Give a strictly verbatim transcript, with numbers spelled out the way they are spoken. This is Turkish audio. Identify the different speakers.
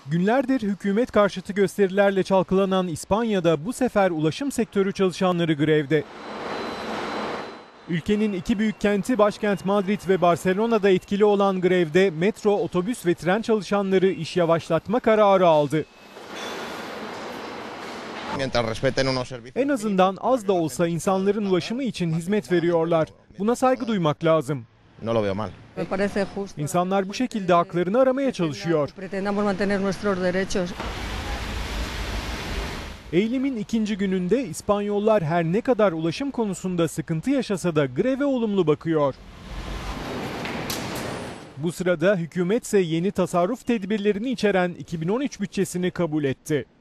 Speaker 1: Günlerdir hükümet karşıtı gösterilerle çalkalanan İspanya'da bu sefer ulaşım sektörü çalışanları grevde. Ülkenin iki büyük kenti başkent Madrid ve Barcelona'da etkili olan grevde metro, otobüs ve tren çalışanları iş yavaşlatma kararı aldı. En azından az da olsa insanların ulaşımı için hizmet veriyorlar. Buna saygı duymak lazım. İnsanlar bu şekilde haklarını aramaya çalışıyor. Eğilimin ikinci gününde İspanyollar her ne kadar ulaşım konusunda sıkıntı yaşasa da greve olumlu bakıyor. Bu sırada hükümet ise yeni tasarruf tedbirlerini içeren iki bin on üç bütçesini kabul etti.